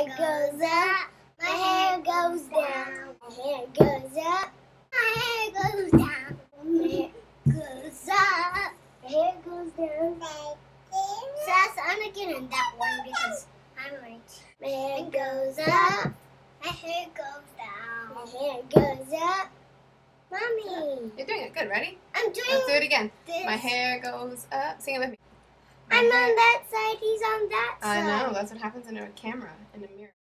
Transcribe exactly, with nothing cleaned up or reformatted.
hair goes up, my hair goes down. My hair goes up, my hair goes down. My hair goes up, my hair goes down. Seth, I'm not getting that one because I'm right. My hair goes up, my hair goes down. My hair goes up. Mommy. You're doing it good. Ready? I'm doing Let's do it again. this. My hair goes up. Sing it with me. My I'm hair... on that side, he's on that side. I know. That's what happens in a camera, in a mirror.